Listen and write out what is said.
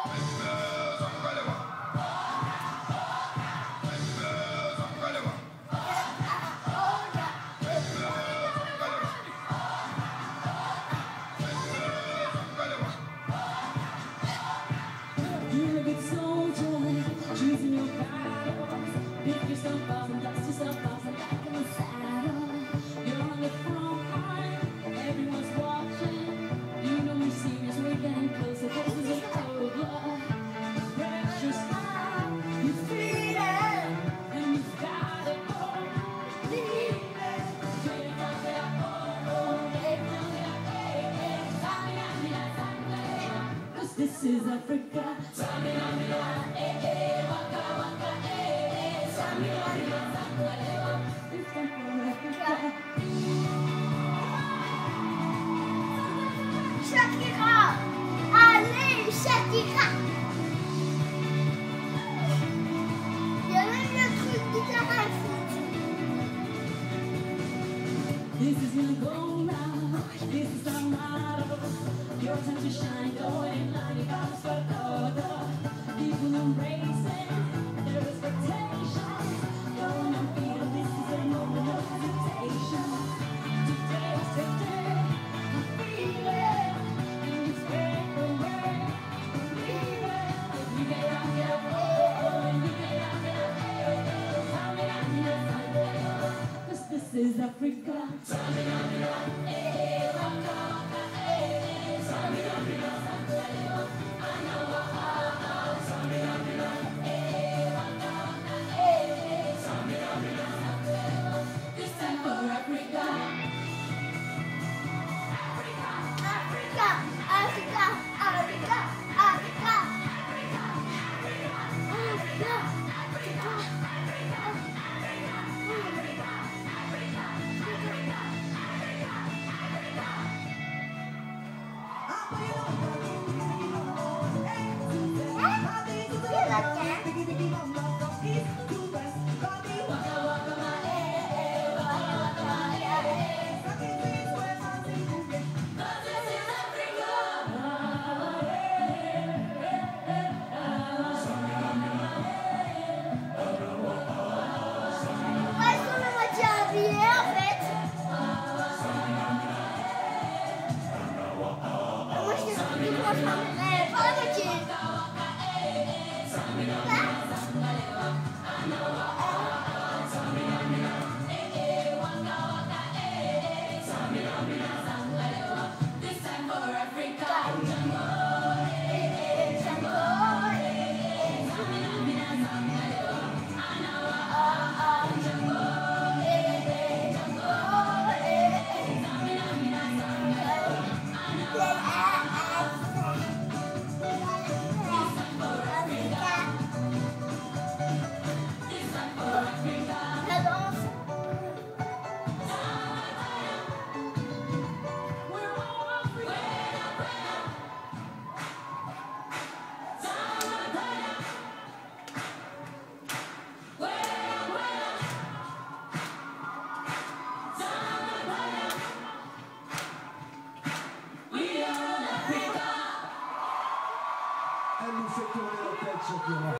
You're a good soldier, choosing your battles. Pick yourself up and dust yourself off and back in the saddle. You're on the front line, everyone's watching. You know you're serious, we're getting closer, this isn't over. Precious time, you feel it, and you've got it all. Leave it, this is Africa. Shakira, allez Shakira. Il y a même le truc du terrain de foot. This is gonna go round. This is our motto. Your time to shine, go in line. You gotta start order. People embracing their expectations. Go on and feel this is a moment of hesitation. Today's the day. Feel it, and it's break away. Believe it. You get out, get up, oh, and you get out, get up, hey. Tell me I'm not 'cause this is Africa. Pas la moitié.